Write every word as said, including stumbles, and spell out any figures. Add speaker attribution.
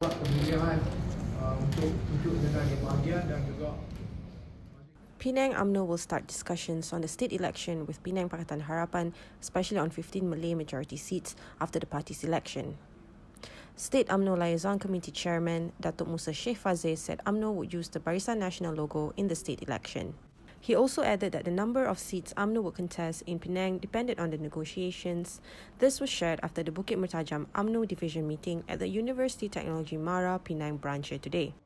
Speaker 1: pemilihan uh, untuk wujud negara yang bahagia dan juga
Speaker 2: Penang Umno will start discussions on the state election with Penang Pakatan Harapan, especially on fifteen Malay-majority seats after the party's election. State Umno Liaison Committee Chairman Datuk Musa Sheikh Fadzir said Umno would use the Barisan Nasional logo in the state election. He also added that the number of seats Umno would contest in Penang depended on the negotiations. This was shared after the Bukit Mertajam Umno division meeting at the Universiti Teknologi Mara Penang branch here today.